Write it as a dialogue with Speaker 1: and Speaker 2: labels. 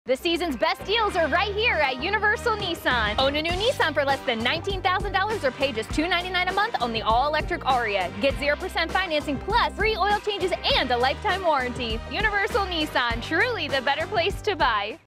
Speaker 1: The season's best deals are right here at Universal Nissan. Own a new Nissan for less than $19,000 or pay just $299 a month on the all-electric Ariya. Get 0% financing plus free oil changes and a lifetime warranty. Universal Nissan, truly the better place to buy.